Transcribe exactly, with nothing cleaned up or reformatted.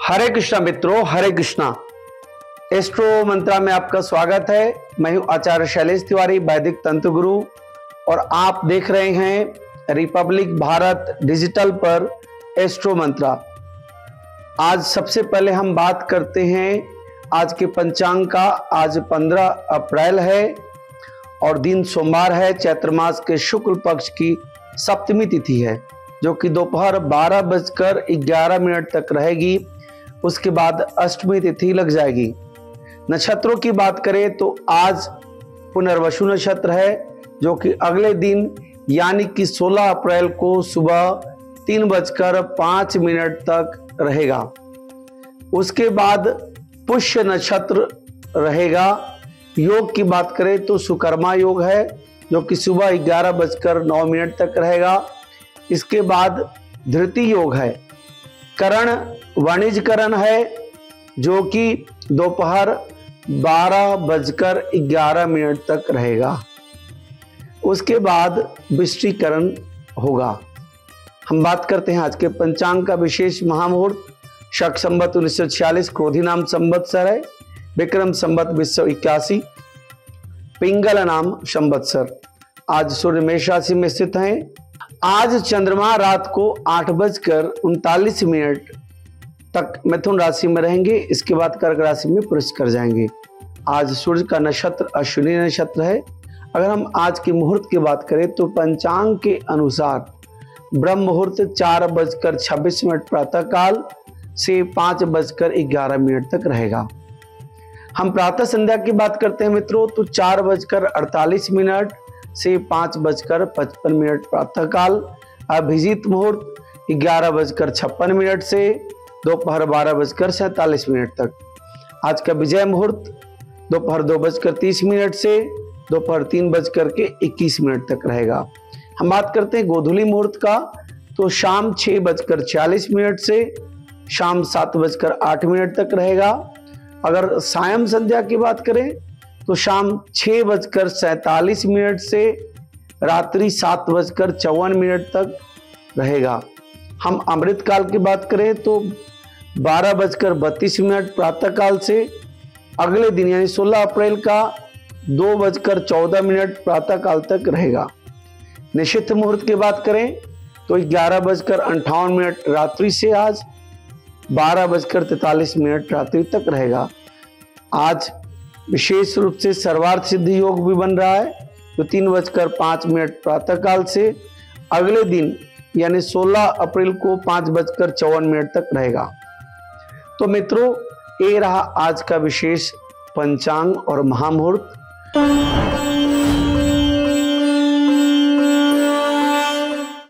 हरे कृष्णा मित्रों, हरे कृष्णा। एस्ट्रो मंत्रा में आपका स्वागत है। मैं हूं आचार्य शैलेश तिवारी, वैदिक तंत्र गुरु, और आप देख रहे हैं रिपब्लिक भारत डिजिटल पर एस्ट्रो मंत्रा। आज सबसे पहले हम बात करते हैं आज के पंचांग का। आज पंद्रह अप्रैल है और दिन सोमवार है। चैत्र मास के शुक्ल पक्ष की सप्तमी तिथि है, जो कि दोपहर बारह बजकर ग्यारह मिनट तक रहेगी। उसके बाद अष्टमी तिथि लग जाएगी। नक्षत्रों की बात करें तो आज पुनर्वसु नक्षत्र है, जो कि अगले दिन यानी कि सोलह अप्रैल को सुबह तीन बजकर पांच मिनट तक रहेगा। उसके बाद पुष्य नक्षत्र रहेगा। योग की बात करें तो सुकर्मा योग है, जो कि सुबह ग्यारह बजकर नौ मिनट तक रहेगा। इसके बाद धृति योग है। करण वाणिज्यकरण है, जो कि दोपहर बारह बजकर ग्यारह मिनट तक रहेगा। उसके बाद विष्टिकरण होगा। हम बात करते हैं आज के पंचांग का। विशेष महामुहूर्त शक संवत उन्नीस सौ छियालीस क्रोधी नाम संवत्सर है। विक्रम संवत बीस सौ इक्यासी पिंगल नाम संवत्सर। आज सूर्य मेष राशि में स्थित हैं। आज चंद्रमा रात को आठ बजकर उनतालीस मिनट तक मिथुन राशि में रहेंगे। इसके बाद कर्क राशि में प्रवेश कर जाएंगे। आज सूर्य का नक्षत्र अश्विनी नक्षत्र है। अगर हम आज की मुहूर्त की बात करें तो पंचांग के अनुसार ब्रह्म मुहूर्त चार बजकर छब्बीस मिनट प्रातः काल से पांच बजकर ग्यारह मिनट तक रहेगा। हम प्रातः संध्या की बात करते हैं मित्रों, तो चार बजकर अड़तालीस मिनट से पांच बजकर पचपन मिनट प्रातः काल। अभिजीत मुहूर्त ग्यारह बजकर छप्पन मिनट से दोपहर बारह बजकर सैंतालीस मिनट तक। आज का विजय मुहूर्त दोपहर दो बजकर तीस मिनट से दोपहर तीन बजकर के इक्कीस मिनट तक रहेगा। हम बात करते हैं गोधूली मुहूर्त का, तो शाम छह बजकर छियालीस मिनट से शाम सात बजकर आठ मिनट तक रहेगा। अगर सायं संध्या की बात करें तो शाम छह बजकर सैतालीस मिनट से रात्रि सात बजकर चौवन मिनट तक रहेगा। हम अमृत काल की बात करें तो बारह बजकर बत्तीस मिनट प्रातः काल से अगले दिन यानी सोलह अप्रैल का दो बजकर चौदह मिनट प्रातः काल तक रहेगा। निषिद्ध मुहूर्त की बात करें तो ग्यारह बजकर अंठावन मिनट रात्रि से आज बारह बजकर तैतालीस मिनट रात्रि तक रहेगा। आज विशेष रूप से सर्वार्थ सिद्धि योग भी बन रहा है, जो तीन बजकर पांच मिनट प्रातः काल से अगले दिन यानी सोलह अप्रैल को पांच बजकर चौवन मिनट तक रहेगा। तो मित्रों, ये रहा आज का विशेष पंचांग और महामुहूर्त।